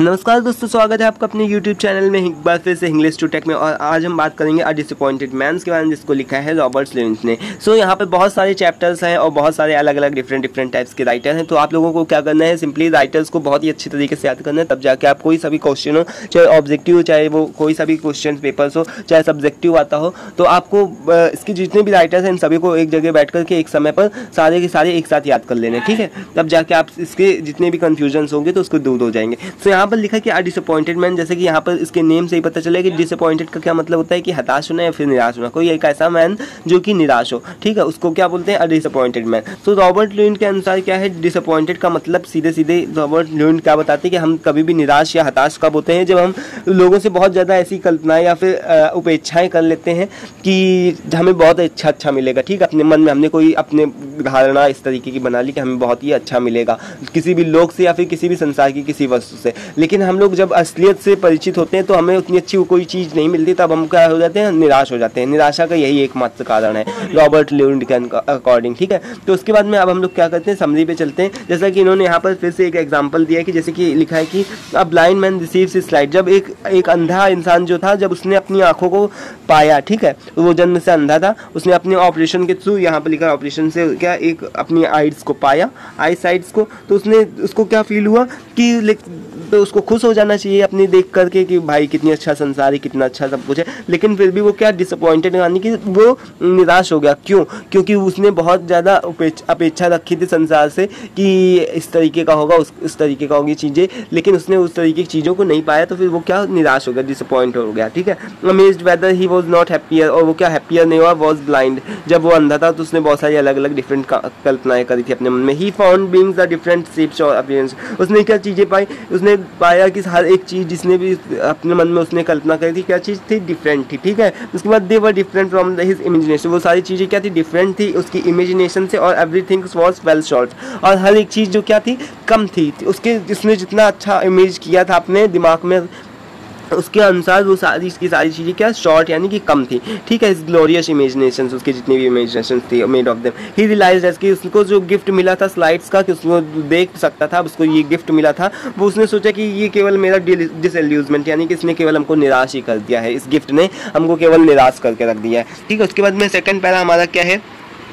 नमस्कार दोस्तों, स्वागत है आपका अपने YouTube चैनल में एक बार फिर से इंग्लिश टू टेक में। और आज हम बात करेंगे अ डिसअपॉइंटेड मैन्स के बारे में, जिसको लिखा है रॉबर्ट लुईस ने। यहाँ पे बहुत सारे चैप्टर्स हैं और बहुत सारे अलग अलग डिफरेंट टाइप्स के राइटर हैं। तो आप लोगों को क्या करना है, सिंपली राइटर्स को बहुत ही अच्छी तरीके से याद करना है, तब जाके आप कोई सा भी क्वेश्चन हो, चाहे ऑब्जेक्टिव हो, चाहे वो कोई सा भी क्वेश्चन पेपर्स हो, चाहे सब्जेक्टिव आता हो, तो आपको इसके जितने भी राइटर्स हैं इन सभी को एक जगह बैठ करके एक समय पर सारे के सारे एक साथ याद कर लेने, ठीक है। तब जाके आप इसके जितने भी कन्फ्यूजन होंगे तो उसको दूर हो जाएंगे। तो यहाँ पर लिखा कि अ डिसअपॉइंटेड मैन, जैसे कि यहाँ पर इसके नेम से ही पता चलेगा कि डिसअपॉइंटेड का क्या मतलब होता है कि हताश होना या फिर निराश होना। कोई एक ऐसा मैन जो कि निराश हो, ठीक है, उसको क्या बोलते हैं, अ डिसअपॉइंटेड मैन। तो रॉबर्ट लुईस के अनुसार क्या है डिसअपॉइंटेड का मतलब, सीधे सीधे रॉबर्ट लुईस क्या बताते हैं कि हम कभी भी निराश या हताश कब होते हैं, जब हम लोगों से बहुत ज़्यादा ऐसी कल्पनाएं या फिर उपेक्षाएं कर लेते हैं कि हमें बहुत अच्छा मिलेगा, ठीक है। अपने मन में हमने कोई अपने धारणा इस तरीके की बना ली कि हमें बहुत ही अच्छा मिलेगा किसी भी लोग से या फिर किसी भी संसार की किसी वस्तु से, लेकिन हम लोग जब असलियत से परिचित होते हैं तो हमें उतनी अच्छी कोई चीज़ नहीं मिलती, तब हम क्या हो जाते हैं, निराश हो जाते हैं। निराशा का यही एकमात्र कारण है रॉबर्ट लुईस के अकॉर्डिंग, ठीक है। तो उसके बाद में अब हम लोग क्या करते हैं, समरी पे चलते हैं। जैसा कि इन्होंने यहाँ पर फिर से एक एग्जांपल दिया है कि जैसे कि लिखा है कि a blind man receives his sight. जब एक अंधा इंसान जो था, जब उसने अपनी आंखों को पाया, ठीक है, वो जन्म से अंधा था, उसने अपने ऑपरेशन के थ्रू, यहाँ पर लिखा ऑपरेशन से क्या, एक अपनी आइज को पाया, आई साइड्स को, तो उसको क्या फील हुआ कि तो उसको खुश हो जाना चाहिए अपनी देख करके कि भाई कितनी अच्छा संसार है, कितना अच्छा सब कुछ है, लेकिन फिर भी वो क्या डिसअपॉइंटेड, यानी कि वो निराश हो गया। क्यों? क्योंकि उसने बहुत ज़्यादा अपेक्षा रखी थी संसार से कि इस तरीके का होगा, उस तरीके का होगी चीज़ें, लेकिन उसने उस तरीके की चीज़ों को नहीं पाया, तो फिर वो क्या, निराश हो गया, डिसअपॉइंट हो गया, ठीक है। Amazed whether he was not happier, और वो क्या हैप्पियर नहीं हुआ, वॉज ब्लाइंड। जब वो अंधा था तो उसने बहुत सारी अलग अलग डिफरेंट कल्पनाएं करी थी अपने मन में। He found beings the different shapes और अपीयरेंस। उसने क्या चीज़ें पाई, उसने पाया कि हर एक चीज़ जिसने भी अपने मन में उसने कल्पना करी थी, क्या चीज़ थी, डिफरेंट थी, ठीक है। उसके बाद they were different from his imagination. वो सारी चीज़ें क्या थी, डिफरेंट थी उसकी इमेजिनेशन से, और एवरीथिंग वॉज वेल शॉर्ट, और हर एक चीज़ जो क्या थी, कम थी उसने जितना अच्छा इमेज किया था अपने दिमाग में, उसके अनुसार वो सारी चीज़ें क्या, शॉर्ट यानी कि कम थी, ठीक है। इस ग्लोरियस इमेजिनेशन, उसके जितनी भी इमेजिनेशन थी made of them. He realized as कि उसको जो गिफ्ट मिला था स्लाइड्स का, कि उसको देख सकता था, उसको ये गिफ्ट मिला था, वो उसने सोचा कि ये केवल मेरा डिसइल्यूजमेंट, यानी कि इसने केवल हमको निराश ही कर दिया है, इस गिफ्ट ने हमको केवल निराश करके रख दिया है, ठीक है। उसके बाद में सेकंड पैरा हमारा क्या है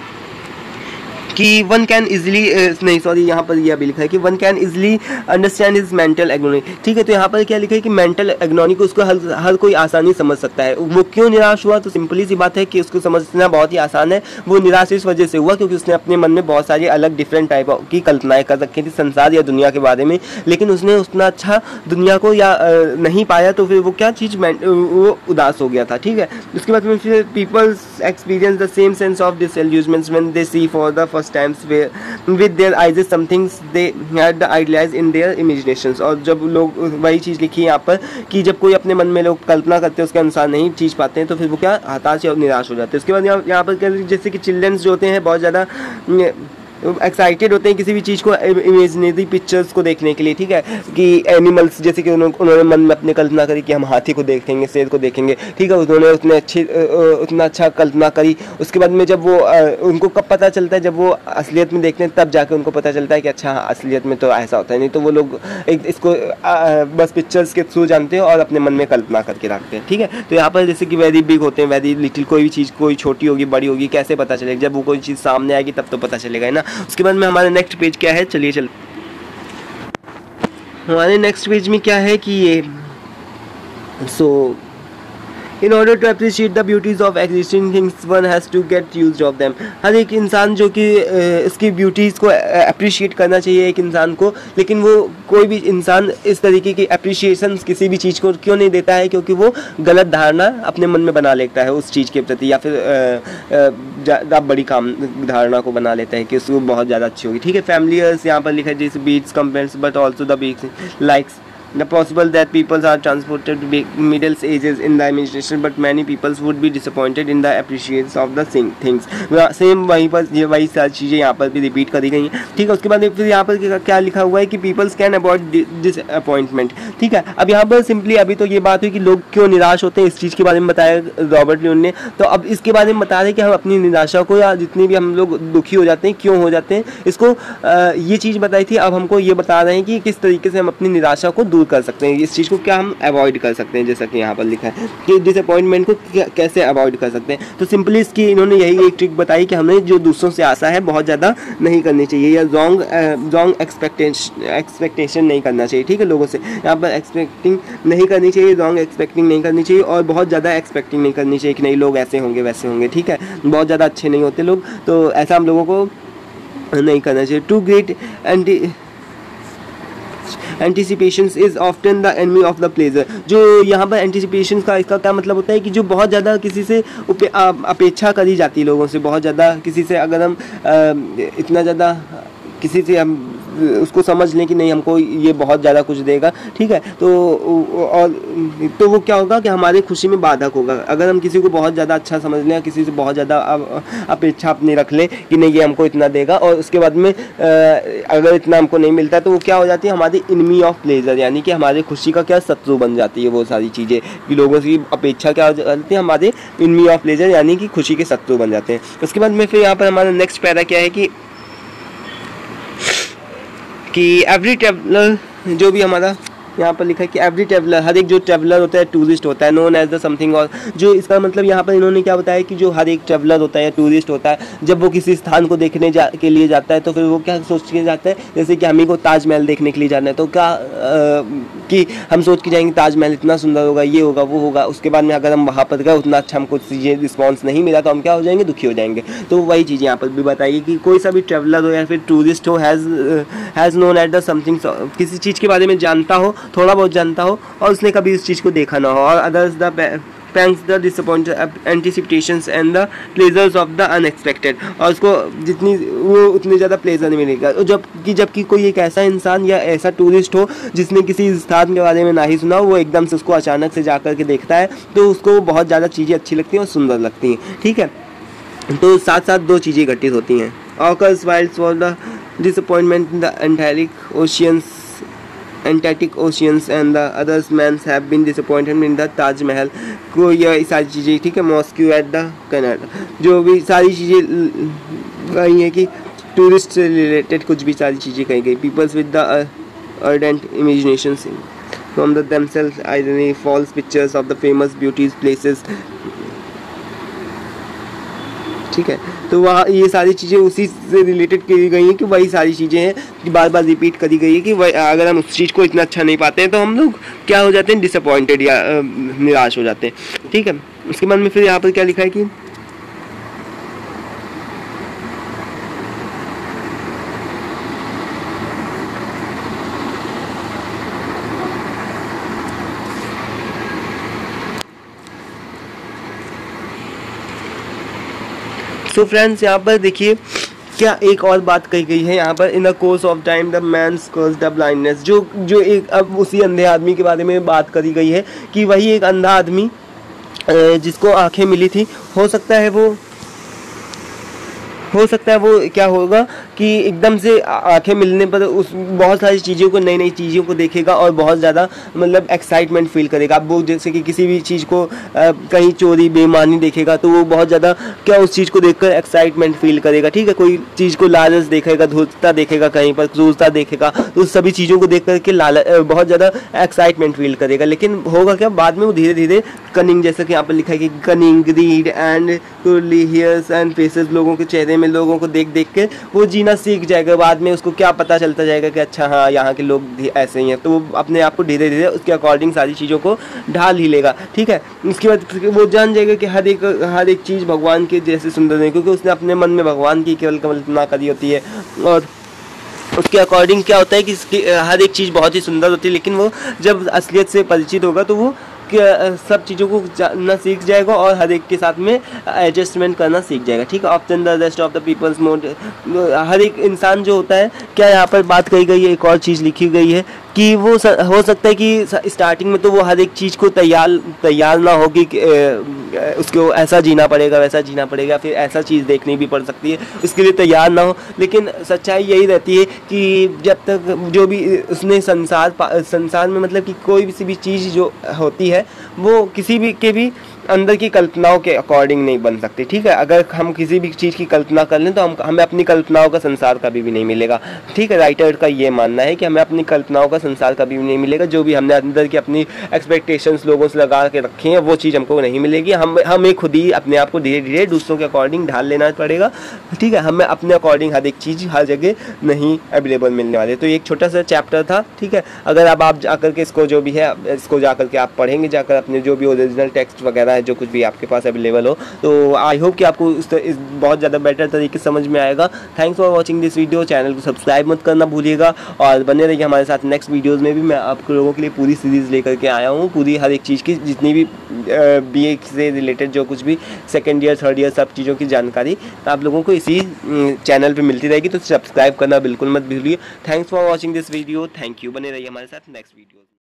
कि वन कैन इजिली, नहीं सॉरी, यहाँ पर यह भी लिखा है कि one can easily understand his mental agony, ठीक है। तो यहाँ पर क्या लिखा है कि मेंटल एग्नोनी को उसको हर कोई आसानी समझ सकता है। वो क्यों निराश हुआ, तो सिंपली सी बात है कि उसको समझना बहुत ही आसान है। वो निराश इस वजह से हुआ क्योंकि उसने अपने मन में बहुत सारी अलग डिफरेंट टाइप की कल्पनाएं कर रखी थी संसार या दुनिया के बारे में, लेकिन उसने उतना अच्छा दुनिया को या नहीं पाया, तो फिर वो क्या चीज़, वो उदास हो गया था, ठीक है। उसके बाद में फिर peoples experience the same sense of disillusionment when they see for the first times where with their eyes some things they had idealized in their imaginations। और जब लोग, वही चीज़ लिखी है यहाँ पर कि जब कोई अपने मन में लोग कल्पना करते हैं उसके अनुसार नहीं चीज़ पाते हैं, तो फिर वो क्या, हताश या निराश हो जाते हैं। उसके बाद यहाँ पर जैसे कि चिल्ड्रंस जो होते हैं बहुत ज़्यादा एक्साइटेड होते हैं किसी भी चीज़ को, इमेजिनरी पिक्चर्स को देखने के लिए, ठीक है, कि एनिमल्स, जैसे कि उन्होंने मन में अपने कल्पना करी कि हम हाथी को देखेंगे, शेर को देखेंगे, ठीक है, उन्होंने उतना अच्छा कल्पना करी। उसके बाद में जब वो उनको कब पता चलता है, जब वो असलियत में देखते हैं तब जाके उनको पता चलता है कि अच्छा असलियत में तो ऐसा होता है, नहीं तो वो लोग इसको बस पिक्चर्स के थ्रू जानते हैं और अपने मन में कल्पना करके रखते हैं, ठीक है। तो यहाँ पर जैसे कि वेरी बिग होते हैं, वेरी लिटिल, कोई भी चीज़ कोई छोटी होगी बड़ी होगी कैसे पता चलेगा, जब वो कोई चीज़ सामने आएगी तब तो पता चलेगा, है ना। उसके बाद में हमारे नेक्स्ट पेज क्या है, चलिए हमारे नेक्स्ट पेज में क्या है कि ये In order to appreciate the beauties of existing things, one has to get used of them। हर एक इंसान जो कि इसकी ब्यूटीज़ को अप्रिशिएट करना चाहिए एक इंसान को, लेकिन वो कोई भी इंसान इस तरीके की अप्रिशिएशन किसी भी चीज़ को क्यों नहीं देता है, क्योंकि वो गलत धारणा अपने मन में बना लेता है उस चीज़ के प्रति, या फिर ज़्यादा बड़ी धारणा को बना लेता है कि उसको बहुत ज़्यादा अच्छी होगी, ठीक है। फैमिलियर्स यहाँ पर लिखा है जैसे beats compares but also the beats likes the possible that people are transported to middle ages in the imagination, but many people would be disappointed in the appreciation of the things। Same वही सारी चीज़ें यहाँ पर भी repeat करी गई हैं, ठीक है। उसके बाद फिर यहाँ पर क्या लिखा हुआ है कि पीपल्स कैन अवॉइड डिसअपॉइंटमेंट, ठीक है। अब यहाँ पर सिंपली अभी तो ये बात हुई कि लोग क्यों निराश होते हैं, इस चीज़ के बारे में बताया रॉबर्ट लुईस ने। तो अब इसके बारे में बता रहे हैं कि हम अपनी निराशा को, या जितनी भी हम लोग दुखी हो जाते हैं क्यों हो जाते हैं, इसको ये चीज़ बताई थी। अब हमको ये बता रहे हैं कि किस तरीके से हम अपनी निराशा को दूर कर सकते हैं, इस चीज़ को क्या हम अवॉइड कर सकते हैं, जैसा कि यहाँ पर लिखा है कि डिसअपॉइंटमेंट को कैसे अवॉइड कर सकते हैं। तो सिंपली इसकी इन्होंने यही एक ट्रिक बताई कि हमें जो दूसरों से आशा है बहुत ज़्यादा नहीं करनी चाहिए, या रॉन्ग एक्सपेक्टेशन नहीं करना चाहिए, ठीक है, लोगों से यहाँ पर एक्सपेक्टिंग नहीं करनी चाहिए, रॉन्ग एक्सपेक्टिंग नहीं करनी चाहिए, और बहुत ज़्यादा एक्सपेक्टिंग नहीं करनी चाहिए कि नहीं लोग ऐसे होंगे वैसे होंगे, ठीक है, बहुत ज़्यादा अच्छे नहीं होते लोग, तो ऐसा हम लोगों को नहीं करना चाहिए। Too great anticipations is often the enemy of the pleasure. जो यहाँ पर एंटिसिपेशन का इसका क्या मतलब होता है कि जो बहुत ज़्यादा किसी से अपेक्षा करी जाती है लोगों से, बहुत ज़्यादा किसी से अगर हम इतना ज़्यादा किसी से हम उसको समझ लें कि नहीं हमको ये बहुत ज़्यादा कुछ देगा, ठीक है, तो वो क्या होगा कि हमारी खुशी में बाधक होगा। अगर हम किसी को बहुत ज़्यादा अच्छा समझ लें, किसी से बहुत ज़्यादा अपेक्षा अपनी रख लें कि नहीं ये हमको इतना देगा, और उसके बाद में अगर इतना हमको नहीं मिलता तो वो क्या हो जाती है, हमारी एनिमी ऑफ प्लेजर, यानी कि हमारी खुशी का क्या शत्रु बन जाती है वो सारी चीज़ें, कि लोगों की अपेक्षा क्या हो जाती है, हमारे एनिमी ऑफ प्लेजर यानी कि खुशी के शत्रु बन जाते हैं। उसके बाद में फिर यहाँ पर हमारा नेक्स्ट पैरा क्या है कि एवरी ट्रैवलर, जो भी हमारा यहाँ पर लिखा है कि एवरी ट्रैवलर, हर एक जो ट्रैवलर होता है टूरिस्ट होता है, नोन एज द समथिंग, और जो इसका मतलब यहाँ पर इन्होंने क्या बताया कि जो हर एक ट्रैवलर होता है या टूरिस्ट होता है, जब वो किसी स्थान को देखने के लिए जाता है तो फिर वो क्या सोच के जाता है, जैसे कि हमें को ताजमहल देखने के लिए जाना है तो क्या कि हम सोच के जाएंगे ताजमहल इतना सुंदर होगा, ये होगा वो होगा, उसके बाद में अगर हम वहाँ पर गए उतना अच्छा हमको चीज़ें रिस्पॉन्स नहीं मिला तो हम क्या हो जाएंगे, दुखी हो जाएंगे। तो वही चीज़ यहाँ पर भी बताइए कि कोई सा भी ट्रैवलर हो या फिर टूरिस्ट हो, has known at the something, किसी चीज़ के बारे में जानता हो, थोड़ा बहुत जानता हो, और उसने कभी इस चीज़ को देखा ना हो, और others the thanks the disappointed anticipations and the pleasures of the unexpected, और उसको जितनी वो उतनी ज़्यादा प्लेजर नहीं मिलेगा। जबकि कोई एक ऐसा इंसान या ऐसा टूरिस्ट हो जिसने किसी स्थान के बारे में ना ही सुना हो, वो एकदम से उसको अचानक से जाकर के देखता है तो उसको बहुत ज़्यादा चीज़ें अच्छी लगती हैं और सुंदर लगती हैं, ठीक है। तो साथ साथ दो चीज़ें घटित होती हैं, occurs whilst for the disappointment in the Antarctic oceans and the others men have been disappointed in the Taj Mahal, को ये सारी चीज़ें, ठीक है, मॉस्को एट द कनाडा, जो भी सारी चीज़ें कही है कि टूरिस्ट से रिलेटेड कुछ भी सारी चीज़ें कही गई। Peoples with the ardent imaginations from the themselves irony false pictures of the famous beauties places, ठीक है। तो वहाँ ये सारी चीज़ें उसी से रिलेटेड की गई हैं कि वही सारी चीज़ें हैं कि बार बार रिपीट करी गई है कि अगर हम उस चीज़ को इतना अच्छा नहीं पाते हैं तो हम लोग क्या हो जाते हैं, डिसअपॉइंटेड या निराश हो जाते हैं, ठीक है। उसके बाद में फिर यहाँ पर क्या लिखा है कि तो फ्रेंड्स यहाँ पर देखिए क्या एक और बात कही गई है यहाँ पर, in the course of time the man's cause the blindness, जो एक अब उसी अंधे आदमी के बारे में बात करी गई है कि वही एक अंधा आदमी जिसको आंखें मिली थी, हो सकता है वो क्या होगा कि एकदम से आंखें मिलने पर उस बहुत सारी चीज़ों को, नई नई चीज़ों को देखेगा और बहुत ज़्यादा मतलब एक्साइटमेंट फील करेगा। अब वो जैसे कि किसी भी चीज़ को कहीं चोरी बेईमानी देखेगा तो वो बहुत ज़्यादा क्या उस चीज़ को देखकर एक्साइटमेंट फील करेगा, ठीक है। कोई चीज़ को लालच देखेगा, धूर्तता देखेगा, कहीं पर क्रूरता देखेगा, तो उस सभी चीज़ों को देख करके बहुत ज़्यादा एक्साइटमेंट फील करेगा। लेकिन होगा क्या, बाद में वो धीरे धीरे कनिंग, जैसे कि यहाँ पर लिखा है कि cunning, greed and curly hairs and faces, लोगों के चेहरे में लोगों को देख देख के वो जीना सीख जाएगा। बाद में उसको क्या पता चलता जाएगा कि अच्छा हाँ यहाँ के लोग ऐसे ही हैं, तो वो अपने आप को धीरे धीरे उसके अकॉर्डिंग सारी चीज़ों को ढाल ही लेगा, ठीक है। उसके बाद वो जान जाएगा कि हर एक चीज़ भगवान के जैसे सुंदर नहीं, क्योंकि उसने अपने मन में भगवान की केवल कल्पना करी होती है, और उसके अकॉर्डिंग क्या होता है कि हर एक चीज़ बहुत ही सुंदर होती है। लेकिन वो जब असलियत से परिचित होगा तो वो सब चीज़ों को जानना सीख जाएगा और हर एक के साथ में एडजस्टमेंट करना सीख जाएगा, ठीक है। Often the rest of the peoples mode, हर एक इंसान जो होता है, क्या यहाँ पर बात कही गई है, एक और चीज़ लिखी गई है कि वो हो सकता है कि स्टार्टिंग में तो वो हर एक चीज़ को तैयार ना हो कि उसको ऐसा जीना पड़ेगा वैसा जीना पड़ेगा, फिर ऐसा चीज़ देखनी भी पड़ सकती है, उसके लिए तैयार ना हो। लेकिन सच्चाई यही रहती है कि जब तक जो भी उसने संसार में मतलब कि कोई भी चीज़ जो होती है वो किसी भी के भी अंदर की कल्पनाओं के अकॉर्डिंग नहीं बन सकती, ठीक है। अगर हम किसी भी चीज़ की कल्पना कर लें तो हमें अपनी कल्पनाओं का संसार कभी भी नहीं मिलेगा, ठीक है। राइटर का ये मानना है कि हमें अपनी कल्पनाओं का संसार कभी भी नहीं मिलेगा। जो भी हमने अंदर की अपनी एक्सपेक्टेशंस लोगों से लगा के रखी हैं वो चीज़ हमको नहीं मिलेगी। हमें खुद ही अपने आप को धीरे धीरे दूसरों के अकॉर्डिंग ढाल लेना पड़ेगा, ठीक है। हमें अपने अकॉर्डिंग हर एक चीज़ हर जगह नहीं अवेलेबल मिलने वाली। तो ये एक छोटा सा चैप्टर था, ठीक है। अगर अब आप जाकर के इसको जो भी है इसको जाकर के आप पढ़ेंगे, जाकर अपने जो भी ओरिजिनल टेक्स्ट वगैरह है जो कुछ भी आपके पास अवेलेबल हो, तो आई होप कि आपको इस बहुत ज़्यादा बेटर तरीके से समझ में आएगा। Thanks for watching this video. Channel को सब्सक्राइब मत करना भूलिएगा और बने रहिए हमारे साथ। नेक्स्ट वीडियोज़ में भी मैं आप लोगों के लिए पूरी सीरीज़ लेकर के आया हूँ, पूरी हर एक चीज़ की जितनी भी BA से रिलेटेड जो कुछ भी सेकेंड ईयर थर्ड ईयर सब चीज़ों की जानकारी आप लोगों को इसी चैनल पे मिलती रहेगी। तो सब्सक्राइब करना बिल्कुल मत भूलिए। Thanks for watching this video. Thank you. बने रहिए हमारे साथ नेक्स्ट वीडियो।